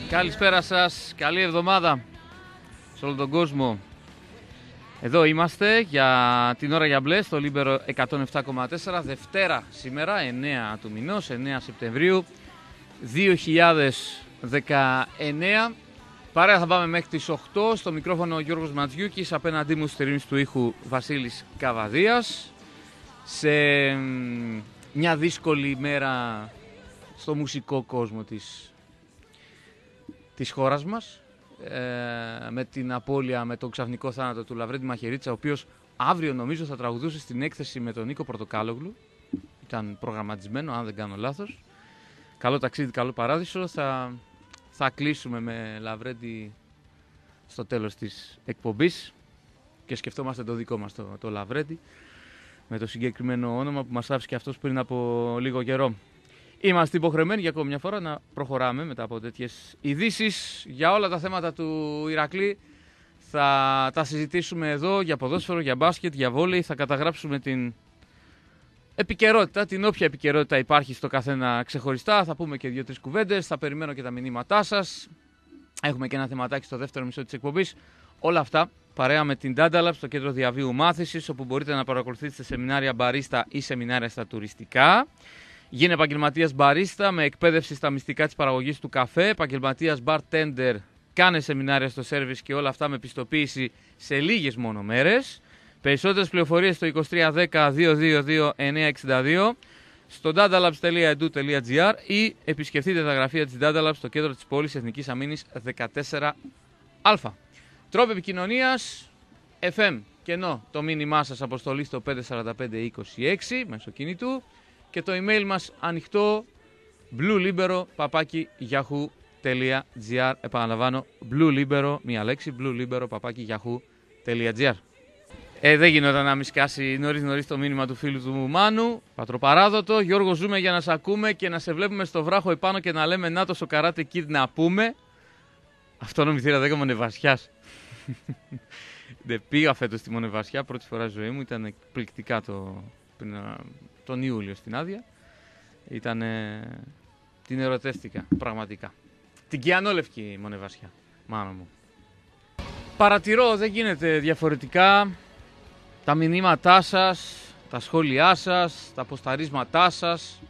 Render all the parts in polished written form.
Καλησπέρα σας, καλή εβδομάδα σε όλο τον κόσμο. Εδώ είμαστε για την ώρα για μπλε στο Λίμπερο 107,4, Δευτέρα σήμερα, 9 του μηνός, 9 Σεπτεμβρίου 2019. Παρέα θα πάμε μέχρι τις 8, στο μικρόφωνο ο Γιώργος Ματζιούκης, απέναντί μου στη ρύθμιση του ήχου Βασίλης Καβαδίας. Σε μια δύσκολη ημέρα στο μουσικό κόσμο της χώρας μας, με την απώλεια, με τον ξαφνικό θάνατο του Λαβρέντη Μαχαιρίτσα, ο οποίος αύριο νομίζω θα τραγουδούσε στην έκθεση με τον Νίκο Πορτοκάλογλου. Ήταν προγραμματισμένο, αν δεν κάνω λάθος. Καλό ταξίδι, καλό παράδεισο. Θα κλείσουμε με Λαβρέντη στο τέλος της εκπομπής και σκεφτόμαστε το δικό μας το Λαβρέντη, με το συγκεκριμένο όνομα που μας άφησε και αυτός πριν από λίγο καιρό. Είμαστε υποχρεωμένοι για ακόμη μια φορά να προχωράμε μετά από τέτοιες ειδήσεις. Για όλα τα θέματα του Ηρακλή θα τα συζητήσουμε εδώ, για ποδόσφαιρο, για μπάσκετ, για βόλεϊ. Θα καταγράψουμε την επικαιρότητα, την όποια επικαιρότητα υπάρχει στο καθένα ξεχωριστά. Θα πούμε και 2-3 κουβέντες, θα περιμένω και τα μηνύματά σας. Έχουμε και ένα θεματάκι στο δεύτερο μισό της εκπομπής. Όλα αυτά παρέα με την Data Lab στο κέντρο διαβίου μάθησης, όπου μπορείτε να παρακολουθήσετε σεμινάρια μπαρίστα ή σεμινάρια στα τουριστικά. Γίνε επαγγελματίας μπαρίστα με εκπαίδευση στα μυστικά της παραγωγής του καφέ. Επαγγελματίας bartender, κάνε σεμινάρια στο σέρβις και όλα αυτά με πιστοποίηση σε λίγες μόνο μέρες. Περισσότερες πληροφορίες στο 2310 222 962, στο datalabs.edu.gr ή επισκεφτείτε τα γραφεία της Data Labs στο κέντρο της πόλης Εθνικής Αμήνης 14α. Τρόποι επικοινωνίας, FM, κενό το μήνυμά σας, αποστολή στο 54526 μέσω κινητού. Και το email μας ανοιχτό, bluelibero@yahoo.gr. Επαναλαμβάνω, bluelibero, μία λέξη, bluelibero@yahoo.gr. Δεν γινόταν να μη σκάσει νωρίς το μήνυμα του φίλου του Μάνου. Πατροπαράδοτο. Γιώργο, ζούμε για να σε ακούμε και να σε βλέπουμε στο βράχο επάνω και να λέμε να το στο Karate Kid να πούμε. Αυτόνομη θύρα 10 Μονεβασιάς. Δεν πήγα φέτος στη Μονεβασιά, πρώτη φορά στη ζωή μου, ήταν εκπληκτικά τον Ιούλιο στην άδεια. Την ερωτεύτηκα πραγματικά. Την κιανόλευκη Μονεβασιά, μάνα μου. Παρατηρώ, δεν γίνεται διαφορετικά, τα μηνύματά σας, τα σχόλιά σας, τα ποσταρίσματά σας,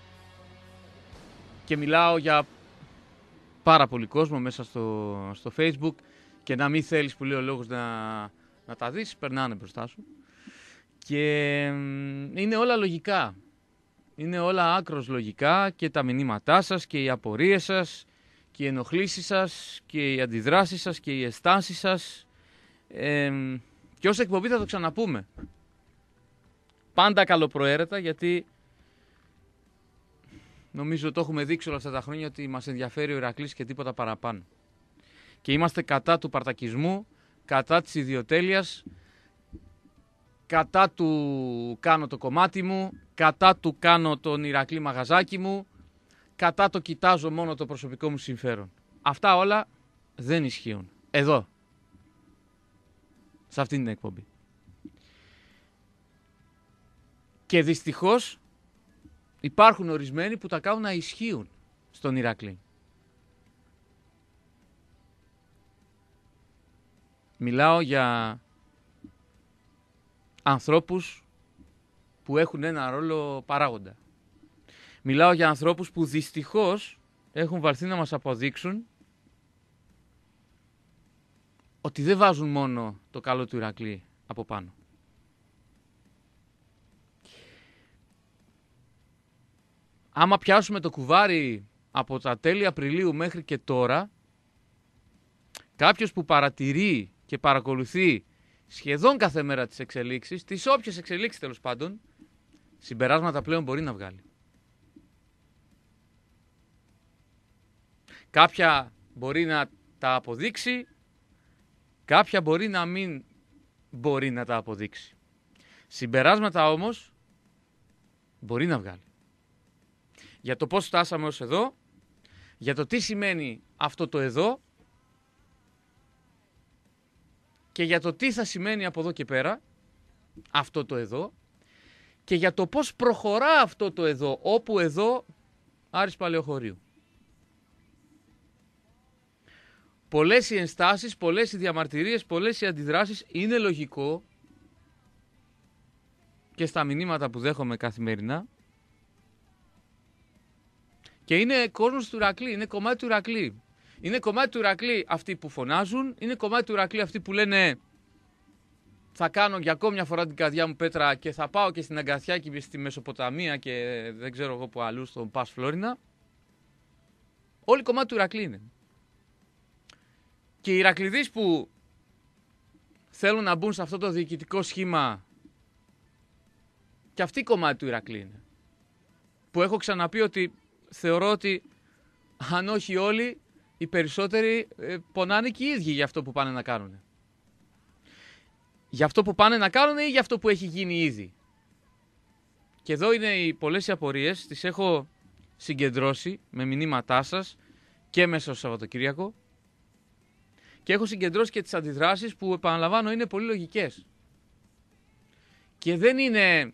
και μιλάω για πάρα πολύ κόσμο μέσα στο Facebook, και να μην θέλεις, που λέει ο λόγος, να τα δεις, περνάνε μπροστά σου. Και είναι όλα λογικά. Είναι όλα άκρως λογικά, και τα μηνύματά σας και οι απορίες σας και οι ενοχλήσεις σας και οι αντιδράσεις σας και οι αισθάνσεις σας. Και ως εκπομπή θα το ξαναπούμε. Πάντα καλοπροαίρετα, γιατί νομίζω το έχουμε δείξει όλα αυτά τα χρόνια ότι μας ενδιαφέρει ο Ηρακλής και τίποτα παραπάνω. Και είμαστε κατά του παρτακισμού, κατά της ιδιοτέλειας, κατά του κάνω το κομμάτι μου, κατά του κάνω τον Ηρακλή μαγαζάκι μου, κατά το κοιτάζω μόνο το προσωπικό μου συμφέρον. Αυτά όλα δεν ισχύουν. Εδώ. Σε αυτήν την εκπομπή. Και δυστυχώς υπάρχουν ορισμένοι που τα κάνουν να ισχύουν στον Ηρακλή. Μιλάω για ανθρώπους που έχουν ένα ρόλο παράγοντα. Μιλάω για ανθρώπους που δυστυχώς έχουν βαλθεί να μας αποδείξουν ότι δεν βάζουν μόνο το καλό του Ηρακλή από πάνω. Άμα πιάσουμε το κουβάρι από τα τέλη Απριλίου μέχρι και τώρα, κάποιος που παρατηρεί και παρακολουθεί σχεδόν κάθε μέρα τις εξελίξεις, τις όποιες εξελίξεις τέλος πάντων, συμπεράσματα πλέον μπορεί να βγάλει. Κάποια μπορεί να τα αποδείξει, κάποια μπορεί να μην μπορεί να τα αποδείξει. Συμπεράσματα όμως μπορεί να βγάλει. Για το πώς φτάσαμε ως εδώ, για το τι σημαίνει αυτό το εδώ και για το τι θα σημαίνει από εδώ και πέρα αυτό το εδώ και για το πώς προχωρά αυτό το εδώ, όπου εδώ Άρης Παλαιοχωρίου. πολλές οι ενστάσεις, πολλές οι διαμαρτυρίες, πολλές οι αντιδράσεις. Είναι λογικό και στα μηνύματα που δέχομαι καθημερινά. Και είναι κόσμος του Ηρακλή, είναι κομμάτι του Ηρακλή. Είναι κομμάτι του Ηρακλή αυτοί που φωνάζουν, είναι κομμάτι του Ηρακλή αυτοί που λένε θα κάνω για ακόμη μια φορά την καρδιά μου πέτρα και θα πάω και στην Αγκαθιά και στη Μεσοποταμία και δεν ξέρω εγώ που αλλού, στον Πας Φλόρινα. Όλοι κομμάτι του Ηρακλή είναι. Και οι Ηρακληδείς που θέλουν να μπουν σε αυτό το διοικητικό σχήμα και αυτοί κομμάτι του Ηρακλή είναι. Που έχω ξαναπεί ότι θεωρώ ότι αν όχι όλοι, οι περισσότεροι πονάνε και οι ίδιοι για αυτό που πάνε να κάνουν. Για αυτό που πάνε να κάνουν ή για αυτό που έχει γίνει ήδη. Και εδώ είναι οι πολλές οι απορίες, τις έχω συγκεντρώσει με μηνύματά σας και μέσα στο Σαββατοκύριακο. Και έχω συγκεντρώσει και τις αντιδράσεις που επαναλαμβάνω είναι πολύ λογικές. Και δεν είναι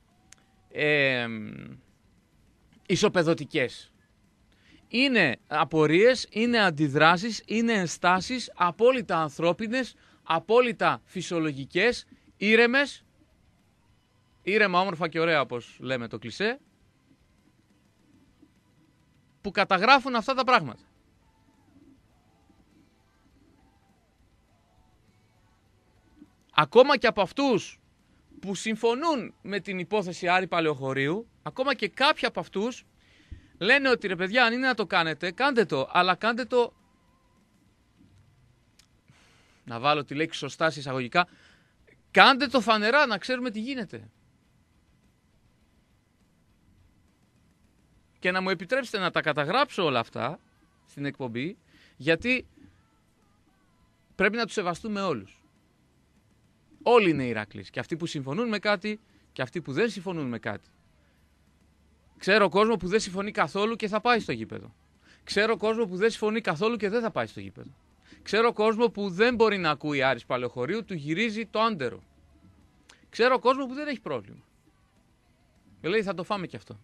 ισοπεδωτικές. Είναι απορίες, είναι αντιδράσεις, είναι ενστάσεις απόλυτα ανθρώπινες, απόλυτα φυσιολογικές, ήρεμες, ήρεμα, όμορφα και ωραία όπως λέμε το κλισέ, που καταγράφουν αυτά τα πράγματα. Ακόμα και από αυτούς που συμφωνούν με την υπόθεση Άρη Παλαιοχωρίου, ακόμα και κάποιοι από αυτούς λένε ότι ρε παιδιά, αν είναι να το κάνετε, κάντε το, αλλά κάντε το, να βάλω τη λέξη σωστά σε εισαγωγικά, κάντε το φανερά να ξέρουμε τι γίνεται. Και να μου επιτρέψετε να τα καταγράψω όλα αυτά στην εκπομπή, γιατί πρέπει να τους σεβαστούμε όλους. Όλοι είναι Ηρακλείς. Και αυτοί που συμφωνούν με κάτι και αυτοί που δεν συμφωνούν με κάτι. Ξέρω κόσμο που δεν συμφωνεί καθόλου και θα πάει στο γήπεδο. Ξέρω κόσμο που δεν συμφωνεί καθόλου και δεν θα πάει στο γήπεδο. Ξέρω κόσμο που δεν μπορεί να ακούει Άρης Παλαιοχωρίου, του γυρίζει το άντερο. Ξέρω κόσμο που δεν έχει πρόβλημα. Και λέει θα το φάμε κι αυτό.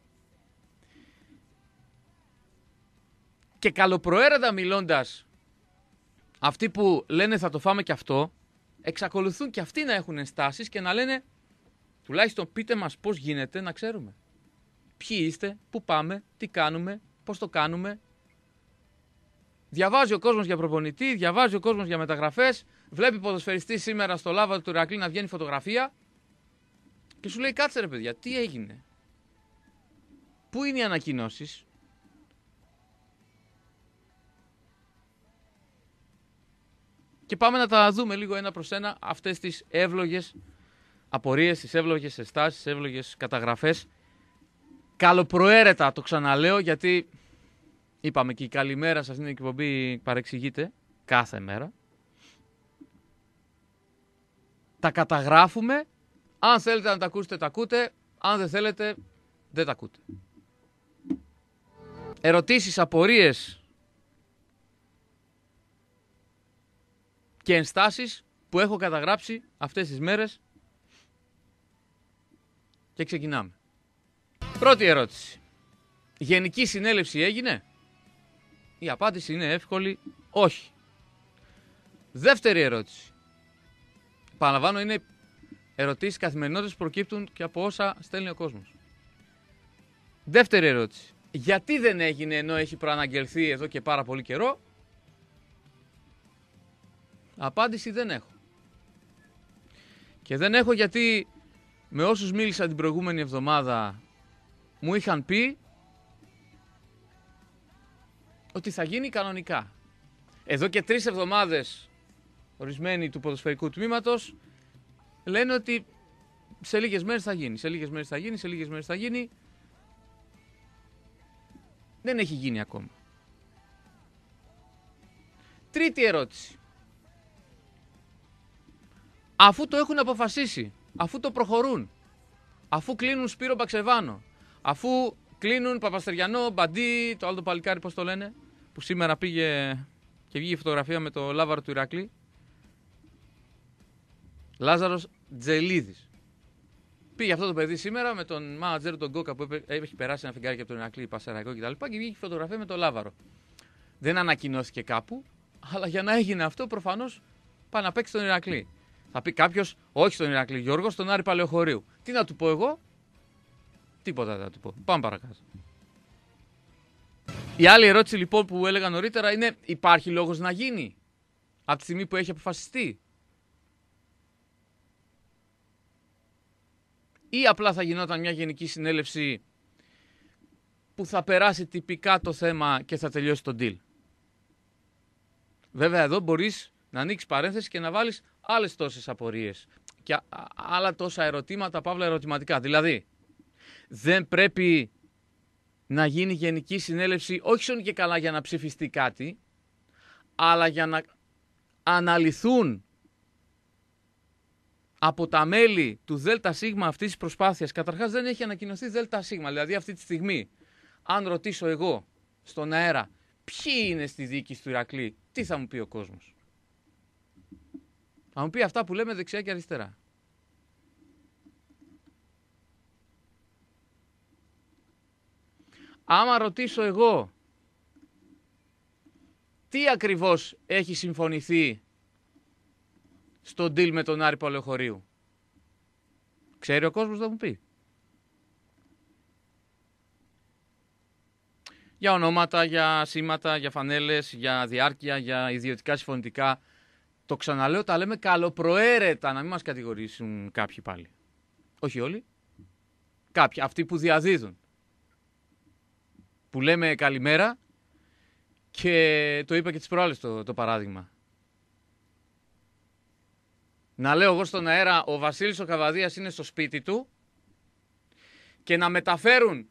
Και καλοπροαίρετα μιλώντας, αυτοί που λένε θα το φάμε κι αυτό, εξακολουθούν και αυτοί να έχουν ενστάσεις και να λένε τουλάχιστον πείτε μας πώς γίνεται να ξέρουμε. Ποιοι είστε, πού πάμε, τι κάνουμε, πώς το κάνουμε. Διαβάζει ο κόσμος για προπονητή, διαβάζει ο κόσμος για μεταγραφές, βλέπει ποδοσφαιριστή σήμερα στο Λάβαρο του Ηρακλή να βγαίνει φωτογραφία και σου λέει κάτσε ρε παιδιά, τι έγινε. Πού είναι οι ανακοινώσεις. Και πάμε να τα δούμε λίγο ένα προς ένα αυτές τις εύλογες απορίες, τις εύλογες ενστάσεις, τις εύλογες καταγραφές. Καλοπροαίρετα το ξαναλέω γιατί είπαμε και η καλημέρα σε αυτήν την εκπομπή παρεξηγείται κάθε μέρα. Τα καταγράφουμε. Αν θέλετε να τα ακούσετε, τα ακούτε. Αν δεν θέλετε, δεν τα ακούτε. Ερωτήσεις, απορίες και ενστάσεις που έχω καταγράψει αυτές τις μέρες και ξεκινάμε. Πρώτη ερώτηση. Γενική συνέλευση έγινε? Η απάντηση είναι εύκολη, όχι. Δεύτερη ερώτηση. Παραλαμβάνω, είναι ερωτήσεις καθημερινότητες που προκύπτουν και από όσα στέλνει ο κόσμος. Δεύτερη ερώτηση. Γιατί δεν έγινε ενώ έχει προαναγγελθεί εδώ και πάρα πολύ καιρό? Απάντηση δεν έχω. Και δεν έχω γιατί με όσους μίλησα την προηγούμενη εβδομάδα μου είχαν πει ότι θα γίνει κανονικά. Εδώ και 3 εβδομάδες ορισμένοι του ποδοσφαιρικού τμήματος λένε ότι σε λίγες μέρες θα γίνει, σε λίγες μέρες θα γίνει, σε λίγες μέρες θα γίνει. Δεν έχει γίνει ακόμα. Τρίτη ερώτηση. Αφού το έχουν αποφασίσει, αφού το προχωρούν, αφού κλείνουν Σπύρο Μπαξεβάνο, αφού κλείνουν Παπαστεριανό, Μπαντή, το άλλο το παλικάρι πώς το λένε, που σήμερα πήγε και βγήκε φωτογραφία με το Λάβαρο του Ηρακλή, Λάζαρος Τζελίδης. Πήγε αυτό το παιδί σήμερα με τον μάνατζερ τον Κόκα που έχει περάσει ένα φεγγάρι από τον Ηρακλή, Πασεραϊκό κτλ. Και βγήκε φωτογραφία με το Λάβαρο. Δεν ανακοινώθηκε κάπου, Αλλά για να έγινε αυτό, προφανώς πάει να παίξει στον Ηρακλή. Θα πει κάποιος, όχι στον Ηρακλή Γιώργο, στον Άρη Παλαιοχωρίου. Τι να του πω εγώ? Τίποτα δεν θα του πω. Πάμε παρακάτω. Η άλλη ερώτηση λοιπόν που έλεγα νωρίτερα είναι, υπάρχει λόγος να γίνει από τη στιγμή που έχει αποφασιστεί? Ή απλά θα γινόταν μια γενική συνέλευση που θα περάσει τυπικά το θέμα και θα τελειώσει το deal? Βέβαια εδώ μπορείς να ανοίξεις παρένθεση και να βάλεις άλλες τόσες απορίες και άλλα τόσα ερωτήματα, παύλα ερωτηματικά. Δηλαδή, δεν πρέπει να γίνει γενική συνέλευση όχι σώνει και καλά για να ψηφιστεί κάτι, αλλά για να αναλυθούν από τα μέλη του ΔΣ αυτής της προσπάθειας. Καταρχάς δεν έχει ανακοινωθεί ΔΣ, δηλαδή αυτή τη στιγμή, αν ρωτήσω εγώ στον αέρα ποιοι είναι στη διοίκηση του Ηρακλή, τι θα μου πει ο κόσμος? Θα μου πει αυτά που λέμε δεξιά και αριστερά. Άμα ρωτήσω εγώ τι ακριβώς έχει συμφωνηθεί στο deal με τον Άρη Παλαιοχωρίου, ξέρει ο κόσμος, θα μου πει. Για ονόματα, για σήματα, για φανέλες, για διάρκεια, για ιδιωτικά συμφωνητικά. Το ξαναλέω, τα λέμε καλοπροαίρετα, να μην μας κατηγορήσουν κάποιοι πάλι. Όχι όλοι. Κάποιοι, αυτοί που διαδίδουν. Που λέμε καλημέρα και το είπα και τις προάλλες το παράδειγμα. Να λέω εγώ στον αέρα ο Βασίλης ο Καβαδίας είναι στο σπίτι του και να μεταφέρουν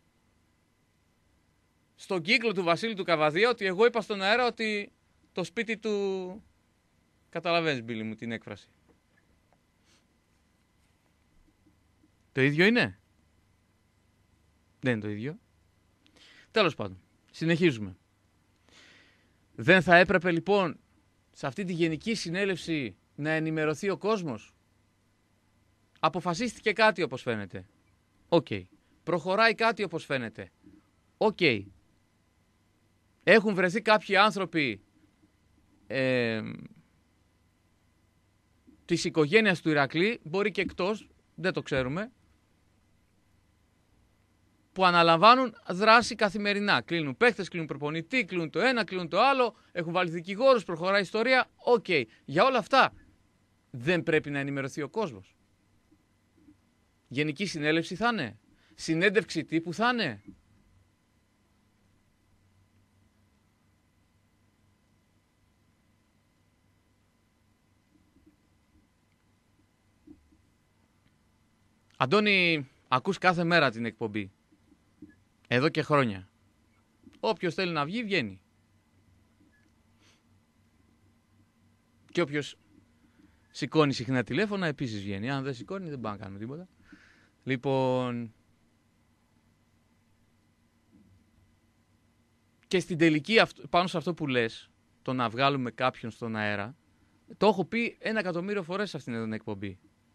στον κύκλο του Βασίλη του Καβαδία ότι εγώ είπα στον αέρα ότι το σπίτι του... Καταλαβαίνεις, Μπίλη μου, την έκφραση. Το ίδιο είναι? Δεν είναι το ίδιο. Τέλος πάντων, συνεχίζουμε. Δεν θα έπρεπε λοιπόν σε αυτή τη γενική συνέλευση να ενημερωθεί ο κόσμος? Αποφασίστηκε κάτι όπως φαίνεται. Οκ. Προχωράει κάτι όπως φαίνεται. Οκ. Έχουν βρεθεί κάποιοι άνθρωποι της οικογένειας του Ηρακλή, μπορεί και εκτός, δεν το ξέρουμε, που αναλαμβάνουν δράση καθημερινά. Κλείνουν παίχτες, κλείνουν προπονητή, κλείνουν το ένα, κλείνουν το άλλο, έχουν βάλει δικηγόρους, προχωράει η ιστορία. Οκ. Για όλα αυτά δεν πρέπει να ενημερωθεί ο κόσμος? Γενική συνέλευση θα είναι? Συνέντευξη τύπου θα είναι? Αντώνη, ακούς κάθε μέρα την εκπομπή. Εδώ και χρόνια. Όποιος θέλει να βγει, βγαίνει. Και όποιος σηκώνει συχνά τηλέφωνα, επίσης βγαίνει. Αν δεν σηκώνει, δεν πάμε να κάνουμε τίποτα. Λοιπόν... Και στην τελική, πάνω σε αυτό που λες, το να βγάλουμε κάποιον στον αέρα, το έχω πει 1.000.000 φορές σε αυτήν εδώ την εκπομπή.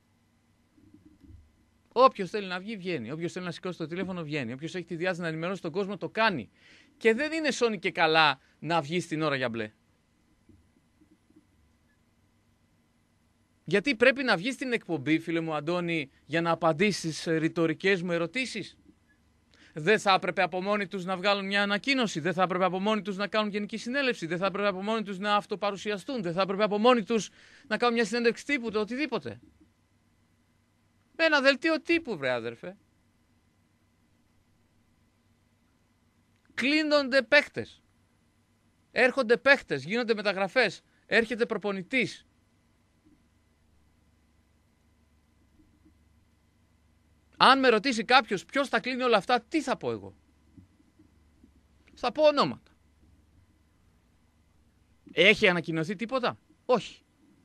Όποιος θέλει να βγει, βγαίνει. Όποιος θέλει να σηκώσει το τηλέφωνο, βγαίνει. Όποιος έχει τη διάθεση να ενημερώσει τον κόσμο, το κάνει. Και δεν είναι σώνει και καλά να βγει την ώρα για μπλε. Γιατί πρέπει να βγει στην εκπομπή, φίλε μου Αντώνη, για να απαντήσεις στις ρητορικές μου ερωτήσεις? Δεν θα έπρεπε από μόνοι τους να βγάλουν μια ανακοίνωση? Δεν θα έπρεπε από μόνοι τους να κάνουν γενική συνέλευση? Δεν θα έπρεπε από μόνοι τους να αυτοπαρουσιαστούν? Δεν θα έπρεπε από μόνοι τους να κάνουν μια συνέντευξη τύπου, το οτιδήποτε? Με ένα δελτίο τύπου, βρε άδερφε. Κλείνονται παίχτες. Έρχονται παίχτες, γίνονται μεταγραφές. Έρχεται προπονητής. Αν με ρωτήσει κάποιος ποιος θα κλείνει όλα αυτά, τι θα πω εγώ? Θα πω ονόματα. Έχει ανακοινωθεί τίποτα? Όχι.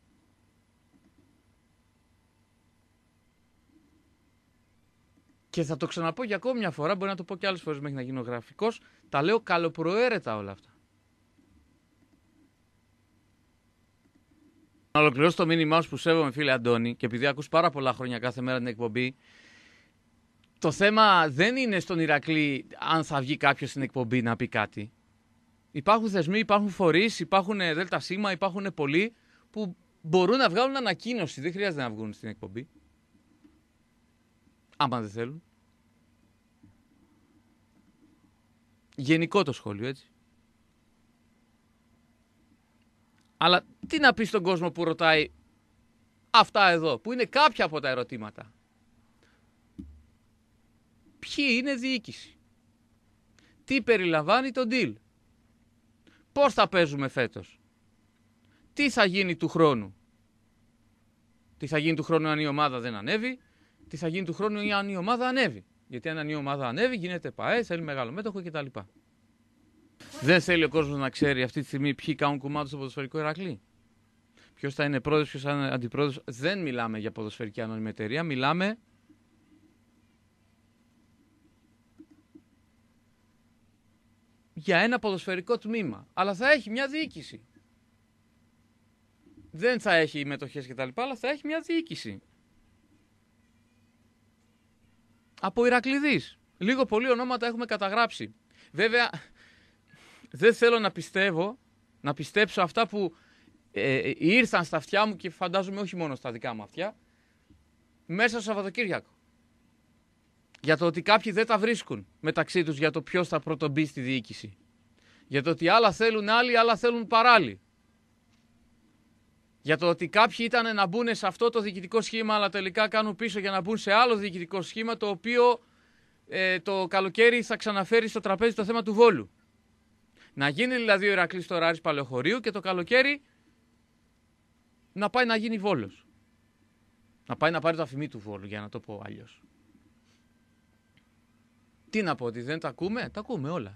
Και θα το ξαναπώ για ακόμη μια φορά, μπορεί να το πω και άλλες φορές μέχρι να γίνω γραφικός, τα λέω καλοπροαίρετα όλα αυτά. Να ολοκληρώσω το μήνυμά σου που σέβομαι, φίλε Αντώνη, και επειδή ακούς πάρα πολλά χρόνια κάθε μέρα την εκπομπή, το θέμα δεν είναι στον Ηρακλή αν θα βγει κάποιος στην εκπομπή να πει κάτι. Υπάρχουν θεσμοί, υπάρχουν φορείς, υπάρχουν ΔΣ, υπάρχουν πολλοί που μπορούν να βγάλουν ανακοίνωση. Δεν χρειάζεται να βγουν στην εκπομπή. Άμα δεν θέλουν. Γενικό το σχόλιο, έτσι. Αλλά τι να πει στον κόσμο που ρωτάει αυτά εδώ, που είναι κάποια από τα ερωτήματα. Ποιοι είναι διοίκηση? Τι περιλαμβάνει το deal? Πώς θα παίζουμε φέτος? Τι θα γίνει του χρόνου? Τι θα γίνει του χρόνου αν η ομάδα δεν ανέβει? Τι θα γίνει του χρόνου αν η ομάδα ανέβει? Γιατί αν η ομάδα ανέβει γίνεται ΠΑΕ, θέλει μεγάλο μέτοχο κτλ. Δεν θέλει ο κόσμος να ξέρει αυτή τη στιγμή ποιοι κάνουν κομμάτι στο ποδοσφαιρικό Ηρακλή. Ποιος θα είναι πρόεδρος, ποιος θα είναι αντιπρόεδρος. Δεν μιλάμε για ποδοσφαιρική ανώνυμη εταιρεία, μιλάμε για ένα ποδοσφαιρικό τμήμα. Αλλά θα έχει μια διοίκηση. Δεν θα έχει μετοχές κτλ. Αλλά θα έχει μια διοίκηση. Από Ηρακληδείς. Λίγο πολύ ονόματα έχουμε καταγράψει. Βέβαια, δεν θέλω να πιστέψω αυτά που ήρθαν στα αυτιά μου και φαντάζομαι όχι μόνο στα δικά μου αυτιά, μέσα στο Σαββατοκύριακο. Για το ότι κάποιοι δεν τα βρίσκουν μεταξύ τους για το ποιος θα πρωτομπεί στη διοίκηση. Για το ότι άλλα θέλουν άλλοι, άλλα θέλουν παράλληλοι. Για το ότι κάποιοι ήταν να μπουν σε αυτό το διοικητικό σχήμα, αλλά τελικά κάνουν πίσω για να μπουν σε άλλο διοικητικό σχήμα, το οποίο το καλοκαίρι θα ξαναφέρει στο τραπέζι το θέμα του Βόλου. Να γίνει δηλαδή ο Ηρακλής στο Άρης Παλαιοχωρίου και το καλοκαίρι να πάει να γίνει Βόλος. Να πάει να πάρει το αφημί του Βόλου, για να το πω αλλιώς. Τι να πω, ότι δεν τα ακούμε? Τα ακούμε όλα.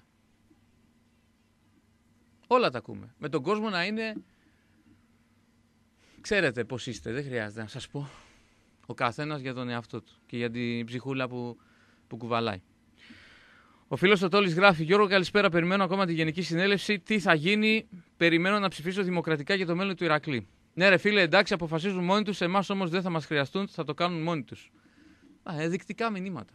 Όλα τα ακούμε. Με τον κόσμο να είναι... Ξέρετε πώς είστε, δεν χρειάζεται να σας πω. Ο καθένας για τον εαυτό του και για την ψυχούλα που κουβαλάει. Ο φίλος ο Τόλης γράφει: Γιώργο, καλησπέρα. Περιμένω ακόμα τη Γενική Συνέλευση. Τι θα γίνει? Περιμένω να ψηφίσω δημοκρατικά για το μέλλον του Ηρακλή. Ναι, ρε φίλε, εντάξει, αποφασίζουν μόνοι τους. Εμάς όμως δεν θα μας χρειαστούν, θα το κάνουν μόνοι τους. Ενδεικτικά μηνύματα.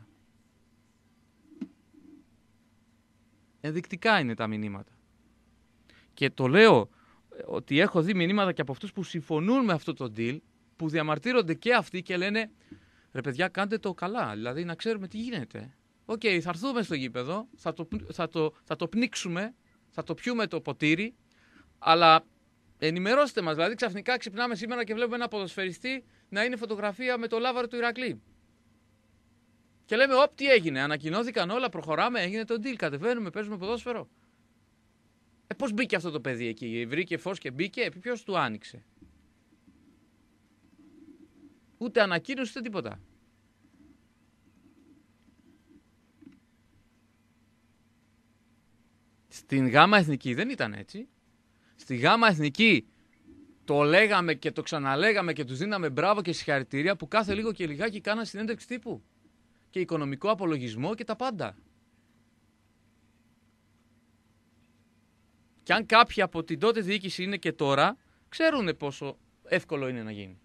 Ενδεικτικά είναι τα μηνύματα. Και το λέω ότι έχω δει μηνύματα και από αυτούς που συμφωνούν με αυτό το deal, που διαμαρτύρονται και αυτοί και λένε: ρε παιδιά, κάντε το καλά. Δηλαδή να ξέρουμε τι γίνεται. Οκ, θα έρθουμε στο γήπεδο, θα το πνίξουμε, θα το πιούμε το ποτήρι, αλλά ενημερώστε μας. Δηλαδή ξαφνικά ξυπνάμε σήμερα και βλέπουμε ένα ποδοσφαιριστή να είναι φωτογραφία με το λάβαρο του Ηρακλή. Και λέμε: τι έγινε, ανακοινώθηκαν όλα, προχωράμε, έγινε το deal, κατεβαίνουμε, παίζουμε ποδόσφαιρο. Πώς μπήκε αυτό το παιδί εκεί? Βρήκε φως και μπήκε? Ποιος του άνοιξε? Ούτε ανακοίνωση, ούτε τίποτα. Στην Γάμα Εθνική δεν ήταν έτσι. Στη Γάμα Εθνική το λέγαμε και το ξαναλέγαμε και τους δίναμε μπράβο και συγχαρητήρια που κάθε λίγο και λιγάκι κάναν συνέντευξη τύπου. Και οικονομικό απολογισμό και τα πάντα. Και αν κάποιοι από την τότε διοίκηση είναι και τώρα, ξέρουν πόσο εύκολο είναι να γίνει.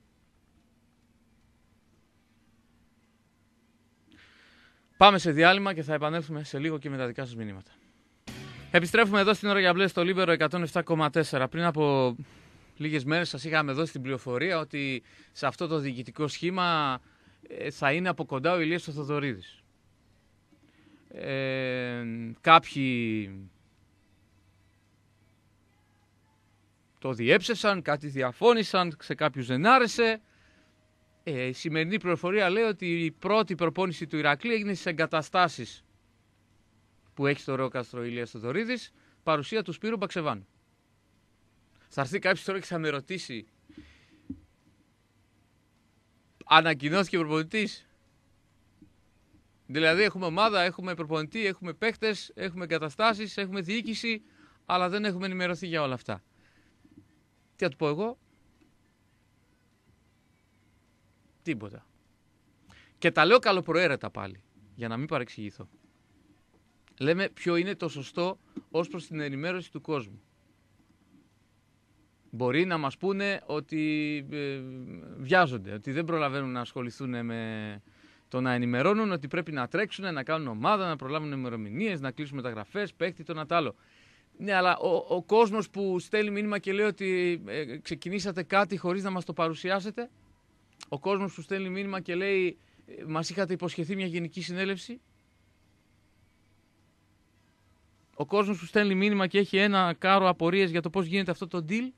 Πάμε σε διάλειμμα και θα επανέλθουμε σε λίγο και με τα δικά σας μηνύματα. Επιστρέφουμε εδώ στην ώρα για μπλε στο Λίμπερο 107,4. Πριν από λίγες μέρες σας είχαμε δώσει την πληροφορία ότι σε αυτό το διοικητικό σχήμα θα είναι από κοντά ο Ηλίας ο Θοδωρίδης. Κάποιοι το διέψευσαν, κάτι διαφώνησαν, σε κάποιους δεν άρεσε. Η σημερινή πληροφορία λέει ότι η πρώτη προπόνηση του Ηρακλή έγινε στις εγκαταστάσεις που έχει στο Ρεόκαστρο Ηλίας Θοδωρίδης, παρουσία του Σπύρου Μπαξεβάνου. Θα έρθει κάποιος τώρα και θα με ρωτήσει: ανακοινώθηκε προπονητής? Δηλαδή έχουμε ομάδα, έχουμε προπονητή, έχουμε παίχτες, έχουμε εγκαταστάσεις, έχουμε διοίκηση, αλλά δεν έχουμε ενημερωθεί για όλα αυτά. Τι θα του πω εγώ? Τίποτα. Και τα λέω καλοπροαίρετα πάλι, για να μην παρεξηγηθώ. Λέμε ποιο είναι το σωστό ως προς την ενημέρωση του κόσμου. Μπορεί να μας πούνε ότι βιάζονται, ότι δεν προλαβαίνουν να ασχοληθούν με το να ενημερώνουν, ότι πρέπει να τρέξουν, να κάνουν ομάδα, να προλάβουν ημερομηνίες, να κλείσουν μεταγραφές, παίκτη, το να τ' άλλο. Ναι, αλλά ο κόσμος που στέλνει μήνυμα και λέει ότι ξεκινήσατε κάτι χωρίς να μας το παρουσιάσετε. Ο κόσμος που στέλνει μήνυμα και λέει μας είχατε υποσχεθεί μια γενική συνέλευση. Ο κόσμος που στέλνει μήνυμα και έχει ένα κάρο απορίες για το πώς γίνεται αυτό το deal.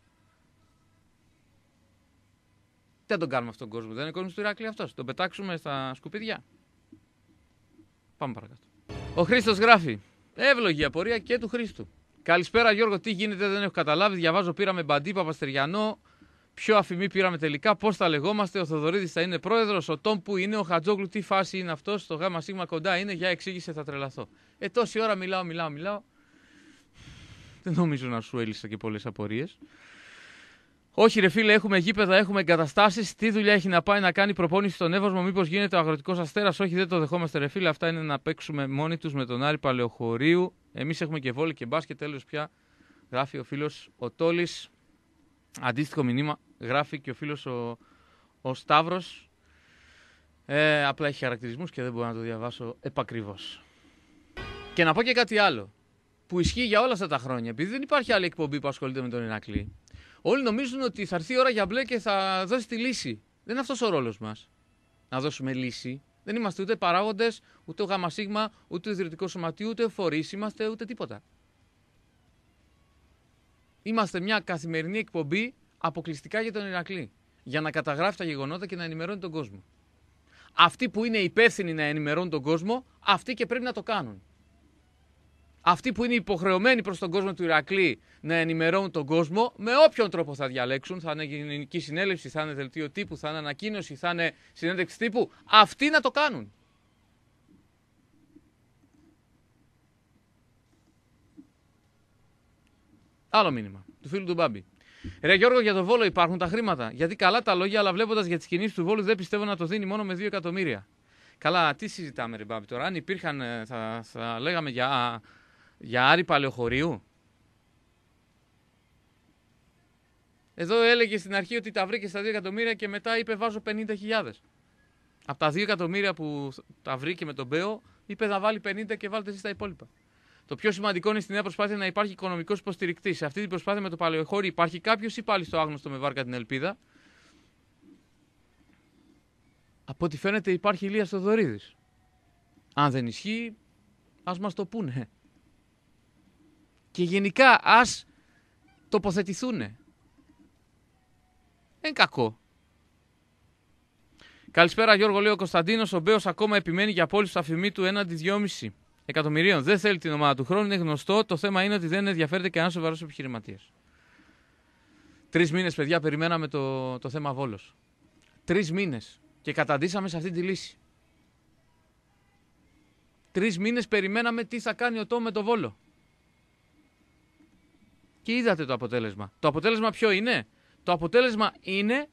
Δεν τον κάνουμε αυτόν τον κόσμο. Δεν είναι κόσμος του Ηράκλειο αυτός. Τον πετάξουμε στα σκουπίδια. Πάμε παρακάτω. Ο Χρήστος γράφει. Εύλογη απορία και του Χρήστου. Καλησπέρα Γιώργο, τι γίνεται, δεν έχω καταλάβει. Διαβάζω, πήραμε Μπαντή, Παπαστεριανό. Ποιο αφημί πήραμε τελικά, πώς θα λεγόμαστε. Ο Θοδωρίδης θα είναι πρόεδρος. Ο Τόμ που είναι, ο Χατζόγλου, τι φάση είναι αυτός. Το γάμα σίγμα κοντά είναι, για εξήγησε, θα τρελαθώ. Τόση ώρα μιλάω. Δεν νομίζω να σου έλυσα και πολλές απορίες. Όχι, ρε φίλε, έχουμε γήπεδα, έχουμε εγκαταστάσεις. Τι δουλειά έχει να πάει να κάνει προπόνηση στον Εύωσμο, μήπως γίνεται ο Αγροτικός Αστέρας? Όχι, δεν το δεχόμαστε, ρε φίλε. Αυτά είναι να παίξουμε μόνοι τους με τον Άρη Παλαιοχωρίου. Εμείς έχουμε και βόλεϊ και μπάσκετ. Τέλος πια γράφει ο φίλος ο Τόλης. Αντίστοιχο μηνύμα γράφει και ο φίλος ο Σταύρος. Απλά έχει χαρακτηρισμούς και δεν μπορώ να το διαβάσω επακριβώς. Και να πω και κάτι άλλο που ισχύει για όλα αυτά τα χρόνια, επειδή δεν υπάρχει άλλη εκπομπή που ασχολείται με τον Ηρακλή. Όλοι νομίζουν ότι θα έρθει η ώρα για μπλε και θα δώσει τη λύση. Δεν είναι αυτός ο ρόλος μας. Να δώσουμε λύση. Δεν είμαστε ούτε παράγοντες, ούτε ο ΓΣ, ούτε ο ιδρυτικό σωματείο, ούτε φορείς είμαστε, ούτε τίποτα. Είμαστε μια καθημερινή εκπομπή αποκλειστικά για τον Ηρακλή. Για να καταγράφει τα γεγονότα και να ενημερώνει τον κόσμο. Αυτοί που είναι υπεύθυνοι να ενημερώνουν τον κόσμο, αυτοί και πρέπει να το κάνουν. Αυτοί που είναι υποχρεωμένοι προς τον κόσμο του Ηρακλή να ενημερώνουν τον κόσμο, με όποιον τρόπο θα διαλέξουν, θα είναι γενική συνέλευση, θα είναι δελτίο τύπου, θα είναι ανακοίνωση, θα είναι συνέντευξη τύπου, αυτοί να το κάνουν. Άλλο μήνυμα του φίλου του Μπάμπη. Ρε Γιώργο, για το Βόλο υπάρχουν τα χρήματα. Γιατί καλά τα λόγια, αλλά βλέποντας για τις κινήσεις του Βόλου δεν πιστεύω να το δίνει μόνο με 2 εκατομμύρια. Καλά, τι συζητάμε, ρε Μπάμπη τώρα? Αν υπήρχαν, θα λέγαμε για Άρη Παλαιοχωρίου. Εδώ έλεγε στην αρχή ότι τα βρήκε στα 2 εκατομμύρια και μετά είπε βάζω 50.000. Από τα 2 εκατομμύρια που τα βρήκε με τον Μπέο, είπε να βάλει 50 και βάλτε εσείς τα υπόλοιπα. Το πιο σημαντικό είναι στη νέα προσπάθεια να υπάρχει οικονομικός υποστηρικτής. Σε αυτή την προσπάθεια με το Παλαιοχώρι υπάρχει κάποιος ή πάλι στο άγνωστο με βάρκα την ελπίδα? Από ό,τι φαίνεται υπάρχει Ηλίας Θοδωρίδης. Αν δεν ισχύει, ας μας το πούνε. Και γενικά ας τοποθετηθούνε. Δεν κακό. Καλησπέρα Γιώργο, λέει ο Κωνσταντίνος. Ο Μπέος ακόμα επιμένει για απόλυση του αφημί του έναντι 2,5 εκατομμυρίων. Δεν θέλει την ομάδα του χρόνου, είναι γνωστό. Το θέμα είναι ότι δεν ενδιαφέρεται κανένας σοβαρός επιχειρηματίας. 3 μήνες, παιδιά, περιμέναμε το θέμα Βόλος. 3 μήνες και καταντήσαμε σε αυτή τη λύση. 3 μήνες περιμέναμε τι θα κάνει ο Τόμ με το Βόλο. Και είδατε το αποτέλεσμα. Το αποτέλεσμα ποιο είναι? Το αποτέλεσμα είναι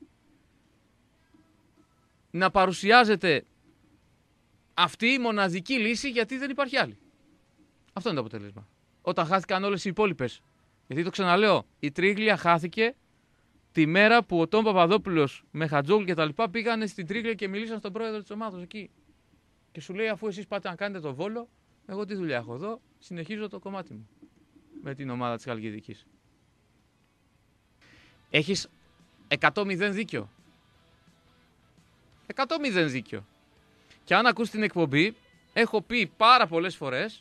να παρουσιάζεται αυτή η μοναδική λύση, γιατί δεν υπάρχει άλλη. Αυτό είναι το αποτέλεσμα. Όταν χάθηκαν όλες οι υπόλοιπες. Γιατί το ξαναλέω, η Τρίγλια χάθηκε τη μέρα που ο Τόμ Παπαδόπουλος με Χατζόγλου και τα λοιπά πήγανε στην Τρίγλια και μιλήσαν στον πρόεδρο της ομάδας εκεί. Και σου λέει, αφού εσείς πάτε να κάνετε το Βόλο, εγώ τι δουλειά έχω εδώ, συνεχίζω το κομμάτι μου με την ομάδα της Χαλκιδικής. Έχεις 100-0 δίκιο. 100-0 δίκιο. Και αν ακούς την εκπομπή, έχω πει πάρα πολλές φορές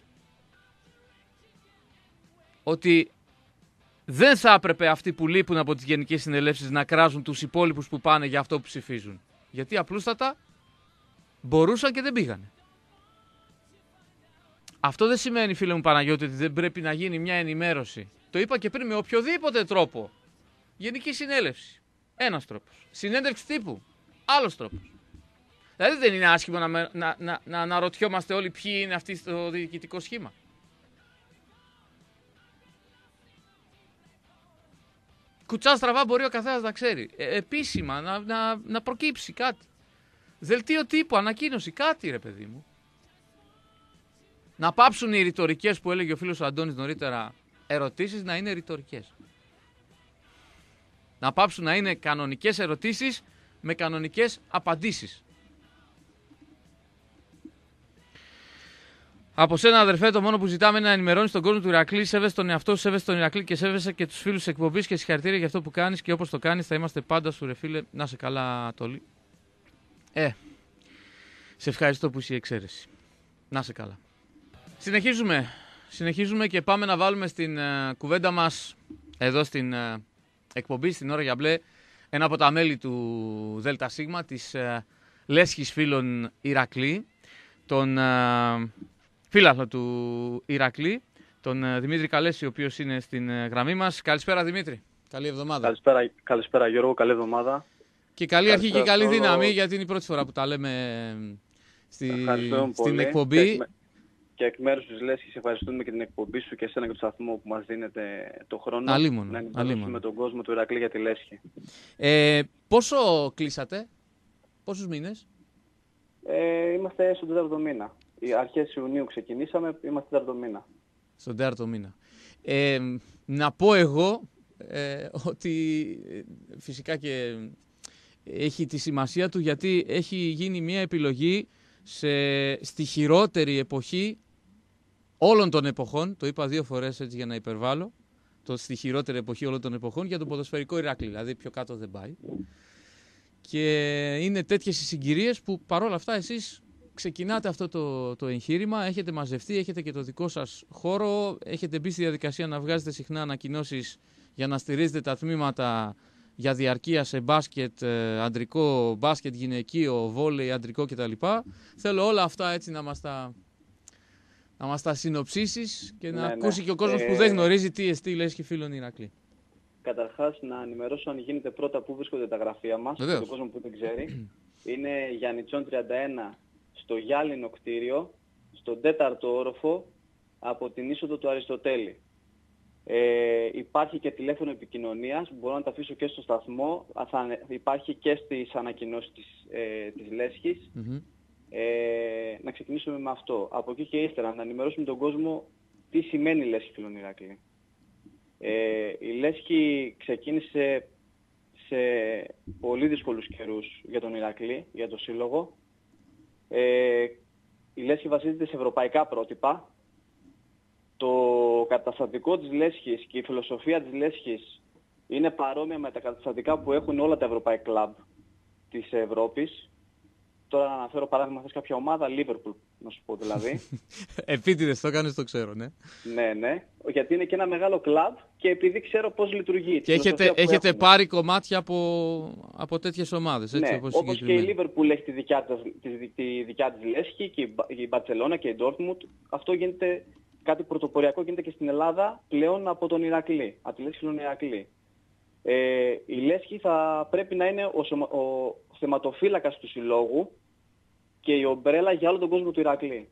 ότι δεν θα έπρεπε αυτοί που λείπουν από τις γενικές συνελεύσεις να κράζουν τους υπόλοιπους που πάνε για αυτό που ψηφίζουν. Γιατί απλούστατα μπορούσαν και δεν πήγανε. Αυτό δεν σημαίνει, φίλε μου Παναγιώτη, ότι δεν πρέπει να γίνει μια ενημέρωση. Το είπα και πριν, με οποιοδήποτε τρόπο. Γενική συνέλευση. Ένας τρόπος. Συνέντευξη τύπου. Άλλος τρόπος. Δηλαδή δεν είναι άσχημο να αναρωτιόμαστε όλοι ποιοι είναι αυτοί στο διοικητικό σχήμα. Κουτσά στραβά μπορεί ο καθένας να ξέρει. Επίσημα να προκύψει κάτι. Δελτίο τύπου, ανακοίνωση, κάτι ρε παιδί μου. Να πάψουν οι ρητορικές που έλεγε ο φίλος ο Αντώνης νωρίτερα, ερωτήσεις να είναι ρητορικές. Να πάψουν να είναι κανονικές ερωτήσεις με κανονικές απαντήσεις. Από σένα, αδερφέ, το μόνο που ζητάμε είναι να ενημερώνεις τον κόσμο του Ηρακλή. Σέβεσαι τον εαυτό σου, σέβεσαι τον Ηρακλή και σέβεσαι και τους φίλους της εκπομπής και συγχαρητήρια για αυτό που κάνεις και όπως το κάνεις θα είμαστε πάντα σου, ρε φίλε. Να είσαι καλά, Τόλι. Σε ευχαριστώ που είσαι η εξαίρεση. Να είσαι καλά. Συνεχίζουμε και πάμε να βάλουμε στην κουβέντα μας εδώ στην εκπομπή, στην ώρα για μπλε, ένα από τα μέλη του ΔΣ, της Λέσχης Φίλων Ηρακλή, τον φίλαθλο του Ηρακλή, τον Δημήτρη Καλέση, ο οποίος είναι στην γραμμή μας. Καλησπέρα, Δημήτρη. Καλή εβδομάδα. Καλησπέρα Γιώργο, καλή εβδομάδα. Και καλή αρχή και καλή δύναμη, γιατί είναι η πρώτη φορά που τα λέμε στην εκπομπή. Και εκ μέρους της Λέσχης ευχαριστούμε και την εκπομπή σου και εσένα και το σταθμό που μας δίνετε το χρόνο να ενημερώσουμε τον κόσμο του Ηρακλή για τη Λέσχη. Πόσο κλείσατε, πόσους μήνες? Είμαστε στον 4ο μήνα. Οι αρχές Ιουνίου ξεκινήσαμε, είμαστε 4ο μήνα. Στον 4ο μήνα. Να πω εγώ ότι φυσικά και έχει τη σημασία του, γιατί έχει γίνει μια επιλογή στη χειρότερη εποχή όλων των εποχών, το είπα 2 φορές έτσι για να υπερβάλλω, στη χειρότερη εποχή όλων των εποχών για το ποδοσφαιρικό Ηράκλειο, δηλαδή πιο κάτω δεν πάει. Και είναι τέτοιες οι συγκυρίες που παρόλα αυτά εσείς ξεκινάτε αυτό το εγχείρημα, έχετε μαζευτεί, έχετε και το δικό σας χώρο, έχετε μπει στη διαδικασία να βγάζετε συχνά ανακοινώσεις για να στηρίζετε τα τμήματα για διαρκεία σε μπάσκετ αντρικό, μπάσκετ γυναικείο, βόλεϊ αντρικό κτλ. Θέλω όλα αυτά έτσι να μας τα συνοψίσεις και να ακούσει και ο κόσμος που δεν γνωρίζει τι εστί Λέσχη Φίλων Ηρακλή. Καταρχάς να ενημερώσω αν γίνεται πρώτα πού βρίσκονται τα γραφεία μας, για τον κόσμο που δεν ξέρει. Είναι Γιαννιτσών 31 στο γυάλινο κτίριο, στον 4ο όροφο από την είσοδο του Αριστοτέλη. Υπάρχει και τηλέφωνο επικοινωνίας, μπορώ να τα αφήσω και στο σταθμό, υπάρχει και στις ανακοινώσεις της Λέσχης. Να ξεκινήσουμε με αυτό. Από εκεί και ύστερα να ενημερώσουμε τον κόσμο τι σημαίνει η Λέσχη Φίλων Ηρακλή. Η Λέσχη ξεκίνησε σε πολύ δύσκολους καιρούς για τον Ηρακλή, για το σύλλογο. Η Λέσχη βασίζεται σε ευρωπαϊκά πρότυπα. Το καταστατικό της Λέσχης και η φιλοσοφία της Λέσχης είναι παρόμοια με τα καταστατικά που έχουν όλα τα ευρωπαϊκά κλαμπ της Ευρώπης. Τώρα να αναφέρω παράδειγμα θες κάποια ομάδα, Liverpool, να σου πω δηλαδή. Επίτηδες το κάνεις, το ξέρω, ναι. Ναι, γιατί είναι και ένα μεγάλο κλαμπ και επειδή ξέρω πώς λειτουργεί. Και έχετε πάρει κομμάτια από τέτοιες ομάδες, έτσι, ναι, όπως και η Liverpool έχει τη δικιά της Λέσχη και η Μπαρτσελώνα και η Dortmund. Αυτό γίνεται, κάτι πρωτοποριακό γίνεται και στην Ελλάδα πλέον από τον Ηρακλή, από τη Λέσχη Φίλων Ηρακλή. Η Λέσχη θα πρέπει να είναι ο θεματοφύλακας του συλλόγου και η ομπρέλα για όλο τον κόσμο του Ηρακλή.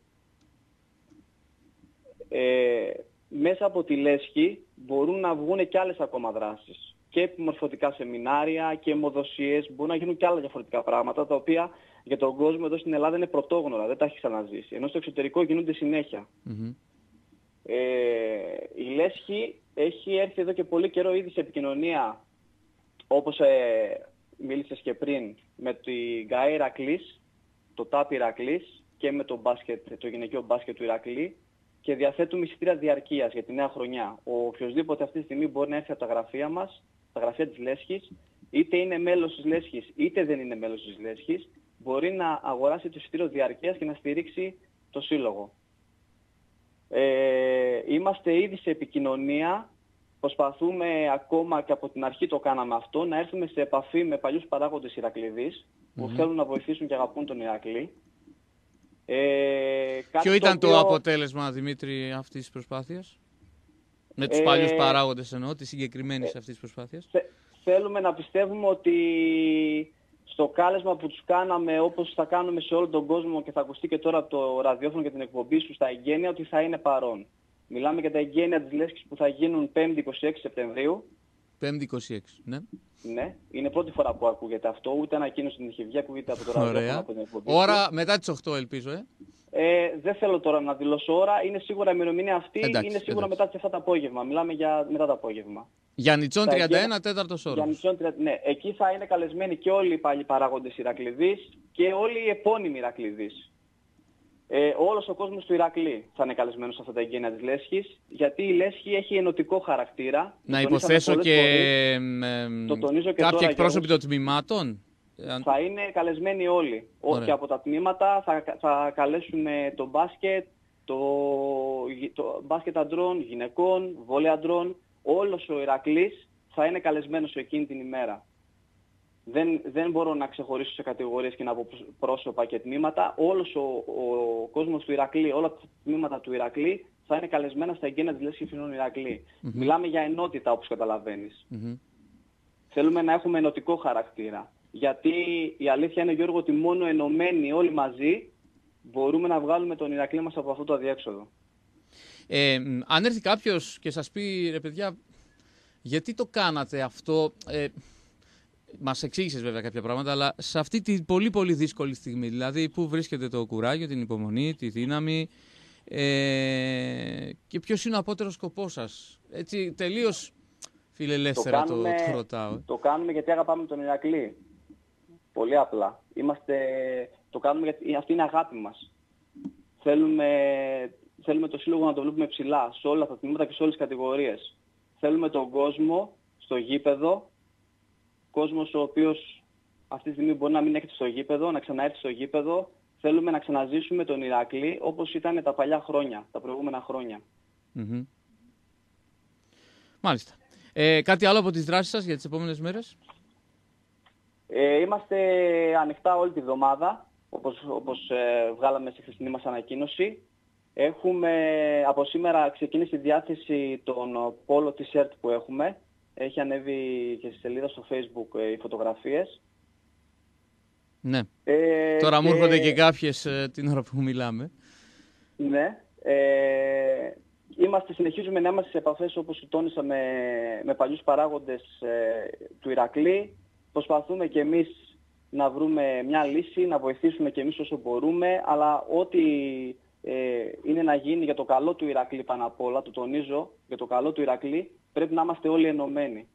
Μέσα από τη Λέσχη μπορούν να βγουν και άλλες ακόμα δράσεις. Και επιμορφωτικά σεμινάρια και αιμοδοσίες, μπορούν να γίνουν και άλλα διαφορετικά πράγματα, τα οποία για τον κόσμο εδώ στην Ελλάδα είναι πρωτόγνωρα, δεν τα έχει ξαναζήσει. Ενώ στο εξωτερικό γίνονται συνέχεια. Η Λέσχη έχει έρθει εδώ και πολύ καιρό ήδη σε επικοινωνία, όπως μίλησες και πριν, με την ΓΑΕ Ηρακλής, το ΤΑΠ Ηρακλής και με το γυναικείο μπάσκετ του Ηρακλή και διαθέτουμε εισιτήρια διαρκείας για τη νέα χρονιά. Οποιοσδήποτε αυτή τη στιγμή μπορεί να έρθει από τα γραφεία μας, τα γραφεία της Λέσχης, είτε είναι μέλος της Λέσχης είτε δεν είναι μέλος της Λέσχης, μπορεί να αγοράσει το εισιτήριο διαρκείας και να στηρίξει το σύλλογο. Είμαστε ήδη σε επικοινωνία, προσπαθούμε ακόμα και από την αρχή το κάναμε αυτό, να έρθουμε σε επαφή με παλιούς παράγοντες Ηρακληδείς που θέλουν να βοηθήσουν και αγαπούν τον Ηρακλή. Ποιο ήταν το αποτέλεσμα, Δημήτρη, αυτής της προσπάθειας? Με τους παλιούς παράγοντες εννοώ, τη συγκεκριμένη αυτής της προσπάθειας. Θέλουμε να πιστεύουμε ότι στο κάλεσμα που τους κάναμε, όπως θα κάνουμε σε όλο τον κόσμο και θα ακουστεί και τώρα το ραδιόφωνο και την εκπομπή σου στα εγγένεια, ότι θα είναι παρόν. Μιλάμε για τα εγγένεια της Λέσχης που θα γίνουν 5η 26 Σεπτεμβρίου. 5η 26, ναι. Ναι, είναι πρώτη φορά που ακούγεται αυτό, ούτε ανακοίνωση την είχε βγει, ακούγεται από το ραδιόφωνο από την εκπομπή. Ώρα μετά τις 8 ελπίζω, δεν θέλω τώρα να δηλώσω ώρα, είναι σίγουρα η ημερομηνία αυτή, είναι σίγουρα μετά και αυτά τα απόγευμα. Μιλάμε για μετά το απόγευμα. Γιαννιτσών 31, 4ο όροφος. Ναι, εκεί θα είναι καλεσμένοι και όλοι οι παλιοί παράγοντες Ηρακληδείς και όλοι οι επώνυμοι Ηρακληδείς. Όλος ο κόσμος του Ηρακλή θα είναι καλεσμένος σε αυτά τα εγγένεια της Λέσχης, γιατί η Λέσχη έχει ενωτικό χαρακτήρα. Να υποθέσω και κάποιοι εκπρόσωποι των τμήματων. Θα είναι καλεσμένοι όλοι. Όχι από τα τμήματα, θα καλέσουμε το μπάσκετ, το μπάσκετ αντρών, γυναικών, βόλεϊ αντρών. Όλος ο Ηρακλής θα είναι καλεσμένος εκείνη την ημέρα. Δεν μπορώ να ξεχωρίσω σε κατηγορίες και να πω πρόσωπα και τμήματα. Όλος ο κόσμος του Ηρακλή, όλα τα τμήματα του Ηρακλή θα είναι καλεσμένα στα εγγένεια της Λέσχης Φιλών Ηρακλή. Μιλάμε για ενότητα, όπως καταλαβαίνεις. Θέλουμε να έχουμε ενωτικό χαρακτήρα. Γιατί η αλήθεια είναι, Γιώργο, ότι μόνο ενωμένοι όλοι μαζί μπορούμε να βγάλουμε τον Ηρακλή μας από αυτό το αδιέξοδο. Αν έρθει κάποιος και σας πει, ρε παιδιά, γιατί το κάνατε αυτό, μας εξήγησες βέβαια κάποια πράγματα, αλλά σε αυτή την πολύ πολύ δύσκολη στιγμή, δηλαδή που βρίσκεται το κουράγιο, την υπομονή, τη δύναμη, και ποιος είναι ο απότερος σκοπός σας? Έτσι τελείως φιλελεύθερα το ρωτάω. Το κάνουμε γιατί αγαπάμε τον Ηρακλή. Πολύ απλά. Το κάνουμε γιατί αυτή είναι αγάπη μας. Θέλουμε το σύλλογο να το βλέπουμε ψηλά, σε όλα τα τμήματα και σε όλες τις κατηγορίες. Θέλουμε τον κόσμο στο γήπεδο, κόσμος ο οποίος αυτή τη στιγμή μπορεί να μην έρχεται στο γήπεδο, να ξαναέρθει στο γήπεδο. Θέλουμε να ξαναζήσουμε τον Ηρακλή όπως ήταν τα παλιά χρόνια, τα προηγούμενα χρόνια. Μάλιστα. Κάτι άλλο από τις δράσεις σας για τις επόμενες μέρες? Είμαστε ανοιχτά όλη τη βδομάδα, όπως βγάλαμε στη χθεσινή μας ανακοίνωση. Από σήμερα ξεκίνησε η διάθεση των Polo T-shirt που έχουμε. Έχει ανέβει και στη σελίδα στο Facebook οι φωτογραφίες. Ναι. Τώρα μου έρχονται και κάποιες την ώρα που μιλάμε. Ναι. Συνεχίζουμε να είμαστε σε επαφές, όπως τόνισα, με παλιούς παράγοντες του Ηρακλή. Προσπαθούμε και εμείς να βρούμε μια λύση, να βοηθήσουμε και εμείς όσο μπορούμε, αλλά ό,τι είναι να γίνει για το καλό του Ηρακλή πάνω απ' όλα, το τονίζω, για το καλό του Ηρακλή, πρέπει να είμαστε όλοι ενωμένοι.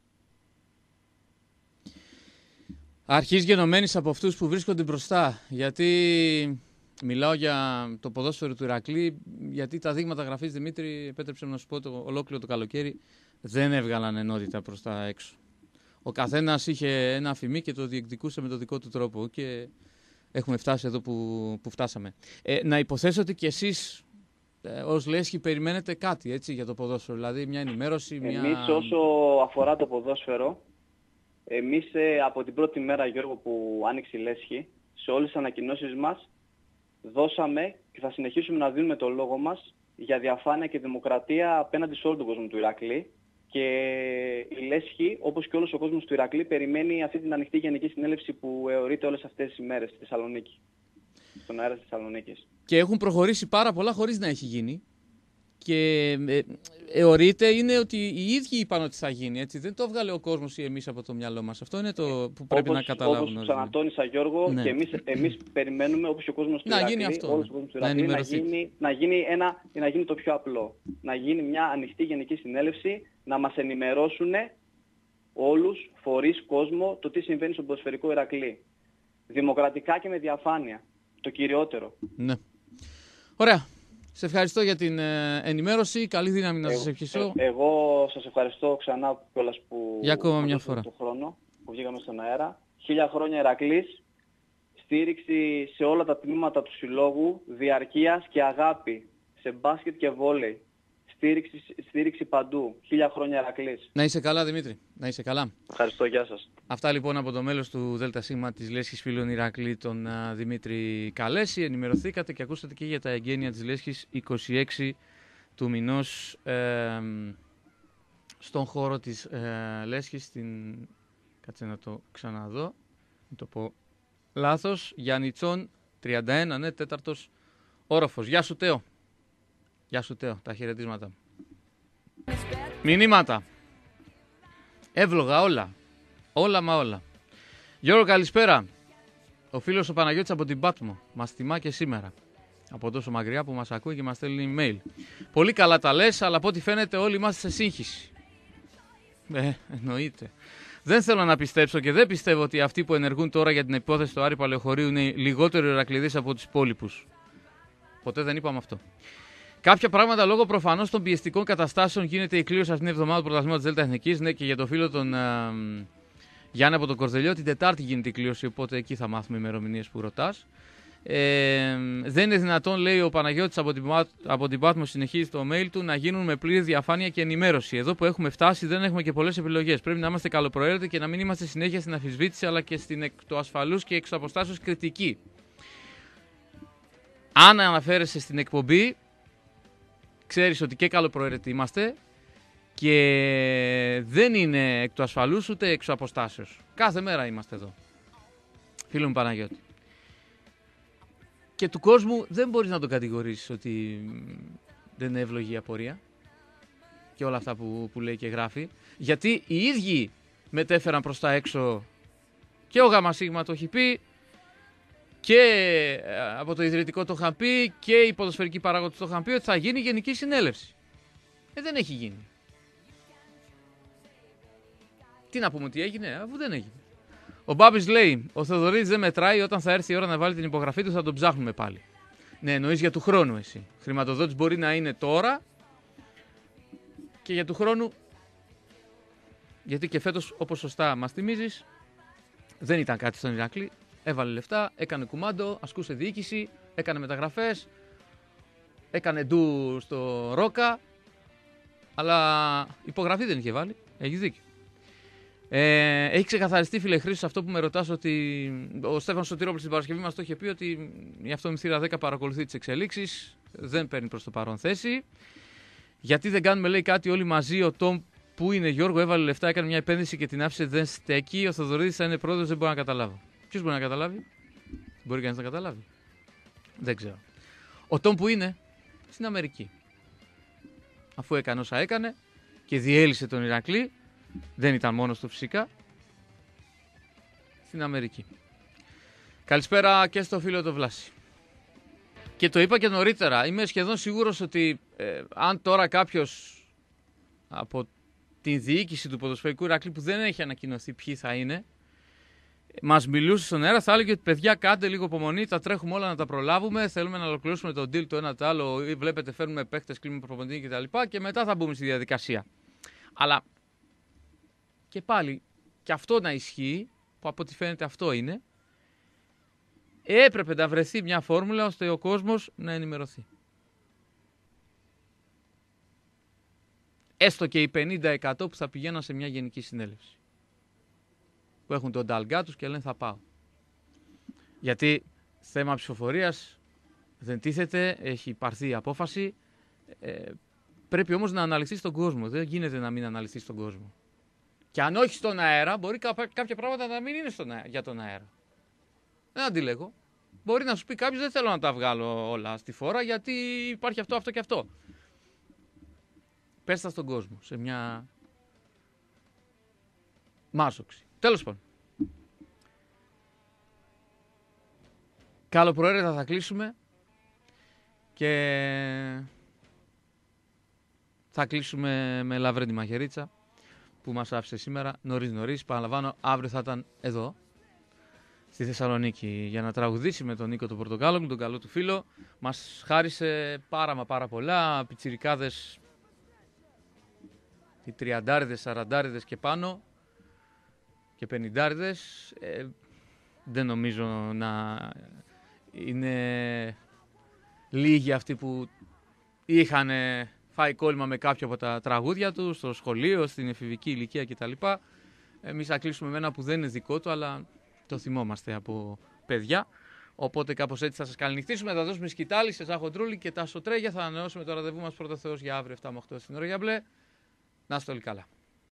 Αρχής γενομένης από αυτούς που βρίσκονται μπροστά, γιατί μιλάω για το ποδόσφαιρο του Ηρακλή, γιατί τα δείγματα γραφής, Δημήτρη, επέτρεψε να σου πω, ολόκληρο το καλοκαίρι δεν έβγαλαν ενότητα προς τα έξω. Ο καθένας είχε ένα αφημί και το διεκδικούσε με τον δικό του τρόπο και έχουμε φτάσει εδώ που φτάσαμε. Να υποθέσω ότι και εσείς ως Λέσχη περιμένετε κάτι, έτσι, για το ποδόσφαιρο, δηλαδή μια ενημέρωση, Εμείς όσο αφορά το ποδόσφαιρο, εμείς από την πρώτη μέρα, Γιώργο, που άνοιξε η Λέσχη, σε όλες τις ανακοινώσεις μας δώσαμε και θα συνεχίσουμε να δίνουμε το λόγο μας για διαφάνεια και δημοκρατία απέναντι σε όλο τον κόσμο του Ηρακλή. Και η Λέσχη, όπως και όλος ο κόσμος του Ηρακλή, περιμένει αυτή την ανοιχτή γενική συνέλευση που εωρείται όλες αυτές τις ημέρες στη Θεσσαλονίκη, στον αέρα της Θεσσαλονίκης. Και έχουν προχωρήσει πάρα πολλά χωρίς να έχει γίνει. Και εωρείται είναι ότι οι ίδιοι είπαν ότι θα γίνει. Έτσι. Δεν το έβγαλε ο κόσμος ή εμείς από το μυαλό μας. Αυτό είναι το που πρέπει να καταλάβουν. Όπως ξανατόνισα, Γιώργο, ναι. Και εμείς περιμένουμε, όπως και ο κόσμος του Ηρακλή, όλος ο κόσμος του Ηρακλή, να γίνει το πιο απλό. Να γίνει μια ανοιχτή γενική συνέλευση, να μας ενημερώσουν όλους, φορείς, κόσμο, το τι συμβαίνει στο ποδοσφαιρικό Ηρακλή. Δημοκρατικά και με διαφάνεια. Το κυριότερο. Ναι. Ωραία. Σε ευχαριστώ για την ενημέρωση. Καλή δύναμη να σας ευχηθώ. Εγώ σας ευχαριστώ ξανά κιόλας που για ακόμα μια φορά τον χρόνο που βγήκαμε στον αέρα. 1000 χρόνια Ηρακλής. Στήριξη σε όλα τα τμήματα του συλλόγου, διαρκείας και αγάπη σε μπάσκετ και βόλεϊ. Στήριξη παντού. 1000 χρόνια Ηρακλής. Να είσαι καλά, Δημήτρη. Να είσαι καλά. Ευχαριστώ, γεια σας. Αυτά λοιπόν από το μέλος του ΔΣ της Λέσχης Φίλων Ηρακλή, τον Δημήτρη Καλέση. Ενημερωθήκατε και ακούσατε και για τα εγγένεια της Λέσχης 26 του μηνός στον χώρο της Λέσχης. Κάτσε να το ξαναδώ, μην το πω λάθος. Γιαννιτσών 31, ναι, 4ος όροφος. Γεια σου, Τέο. Γεια σου, Τέο, τα χαιρετίσματα. Μηνύματα. Εύλογα όλα. Όλα μα όλα. Γιώργο, καλησπέρα. Ο φίλος ο Παναγιώτης από την Πάτμο μας τιμά και σήμερα. Από τόσο μακριά που μας ακούει και μας στέλνει email. Πολύ καλά τα λες, αλλά από ό,τι φαίνεται όλοι είμαστε σε σύγχυση. Εννοείται. Δεν θέλω να πιστέψω και δεν πιστεύω ότι αυτοί που ενεργούν τώρα για την υπόθεση του Άρη Παλαιοχωρίου είναι λιγότερο Ηρακληδείς από τους υπόλοιπους. Ποτέ δεν είπαμε αυτό. Κάποια πράγματα λόγω προφανώς των πιεστικών καταστάσεων γίνεται η κλήρωση αυτήν την εβδομάδα του πρωταθλήματος Δέλτα Εθνικής. Ναι, και για το φίλο τον Γιάννη από τον Κορδελιό, την Τετάρτη γίνεται η κλήρωση, οπότε εκεί θα μάθουμε ημερομηνίες που ρωτάς. Δεν είναι δυνατόν, λέει ο Παναγιώτης από την Πάτμο, συνεχίζει το mail του, να γίνουν με πλήρη διαφάνεια και ενημέρωση. Εδώ που έχουμε φτάσει δεν έχουμε και πολλές επιλογές. Πρέπει να είμαστε καλοπροαίρετοι και να μην είμαστε συνέχεια στην αμφισβήτηση αλλά και στην εκ του ασφαλούς και εξ αποστάσεως κριτική. Αν αναφέρεσαι στην εκπομπή, ξέρεις ότι και καλοπροαίρετοι είμαστε και δεν είναι εκ του ασφαλούς ούτε εξ αποστάσεως. Κάθε μέρα είμαστε εδώ. Φίλο μου Παναγιώτη. Και του κόσμου δεν μπορείς να τον κατηγορήσεις ότι δεν είναι εύλογη η απορία και όλα αυτά που λέει και γράφει. Γιατί οι ίδιοι μετέφεραν προς τα έξω, και ο ΓΣ το έχει πει και από το ιδρυτικό το είχαν πει και οι ποδοσφαιρικοί παράγοντες το είχαν πει ότι θα γίνει γενική συνέλευση. Δεν έχει γίνει. Τι να πούμε ότι έγινε, αφού δεν έγινε. Ο Μπάμπης λέει: ο Θεοδωρίδης δεν μετράει, όταν θα έρθει η ώρα να βάλει την υπογραφή του θα τον ψάχνουμε πάλι. Ναι, εννοείς για του χρόνου εσύ. Χρηματοδότης μπορεί να είναι τώρα και για του χρόνου. Γιατί και φέτος, όπως σωστά μας θυμίζεις, δεν ήταν κάτι στον Ηράκλη. Έβαλε λεφτά, έκανε κουμάντο, ασκούσε διοίκηση, έκανε μεταγραφές, έκανε ντου στο Ρόκα, αλλά υπογραφή δεν είχε βάλει. Έχεις δίκιο. Έχει ξεκαθαριστεί, φίλε Χρήστος, αυτό που με ρωτάς, ότι ο Στέφανος Σωτηρόπουλος στην Παρασκευή μας το είχε πει, ότι η αυτομηθύρα 10 παρακολουθεί τις εξελίξεις, δεν παίρνει προς το παρόν θέση. Γιατί δεν κάνουμε, λέει, κάτι όλοι μαζί? Ο Τόμ που είναι, Γιώργο, έβαλε λεφτά, έκανε μια επένδυση και την άφησε, δεν στέκει. Ο Θοδωρίδης θα είναι πρόεδρος, δεν μπορώ να καταλάβω. Ποιος μπορεί να καταλάβει? Μπορεί κανείς να καταλάβει? Δεν ξέρω. Ο Τόμ που είναι στην Αμερική, αφού έκανε όσα έκανε και διέλυσε τον Ηρακλή, δεν ήταν μόνος του φυσικά, στην Αμερική. Καλησπέρα και στο φίλο το Βλάση. Και το είπα και νωρίτερα, είμαι σχεδόν σίγουρος ότι αν τώρα κάποιος από τη διοίκηση του ποδοσφαιρικού Ηρακλή, που δεν έχει ανακοινωθεί ποιοι θα είναι, μας μιλούσε στον αέρα, θα έλεγε ότι παιδιά, κάντε λίγο υπομονή, τα τρέχουμε όλα να τα προλάβουμε, θέλουμε να ολοκληρώσουμε τον deal το ένα το άλλο, βλέπετε φέρνουμε παίχτες, κλείνουμε προπονητή κτλ. Και μετά θα μπούμε στη διαδικασία. Αλλά και πάλι, και αυτό να ισχύει, που από ό,τι φαίνεται αυτό είναι, έπρεπε να βρεθεί μια φόρμουλα ώστε ο κόσμος να ενημερωθεί. Έστω και οι 50% που θα πηγαίναν σε μια γενική συνέλευση. Που έχουν τον ταλγκά τους και λένε θα πάω. Γιατί θέμα ψηφοφορίας δεν τίθεται, έχει πάρθει η απόφαση. Πρέπει όμως να αναλυθεί στον κόσμο. Δεν γίνεται να μην αναλυθεί στον κόσμο. Και αν όχι στον αέρα, μπορεί κάποια πράγματα να μην είναι για τον αέρα. Δεν αντιλέγω. Μπορεί να σου πει κάποιος, δεν θέλω να τα βγάλω όλα στη φόρα γιατί υπάρχει αυτό, αυτό και αυτό. Πες τα στον κόσμο, σε μια μάσοξη. Τέλος πάντων. Καλοπροαίρετα θα κλείσουμε και θα κλείσουμε με Λαβρέντη Μαχαιρίτσα που μας άφησε σήμερα νωρίς. Παραλαμβάνω, αύριο θα ήταν εδώ στη Θεσσαλονίκη για να τραγουδήσει με τον Νίκο τον Πορτοκάλογλου, τον καλό του φίλο. Μας χάρισε πάρα πολλά, πιτσιρικάδες, οι 30'ες, 40'ες και πάνω και 50'ες. Δεν νομίζω να είναι λίγοι αυτοί που είχαν φάει κόλλημα με κάποιο από τα τραγούδια του στο σχολείο, στην εφηβική ηλικία κτλ. Εμείς θα κλείσουμε με ένα που δεν είναι δικό του, αλλά το θυμόμαστε από παιδιά. Οπότε κάπως έτσι θα σας καληνυχτήσουμε, θα δώσουμε σκητάλη σε Ζάχο-Ντρούλη και τα Σωτρέγια. Θα ανανεώσουμε το ραντεβού μας πρώτα Θεός για αύριο 7 με 8 στην ώρα για μπλε. Να είστε όλοι καλά.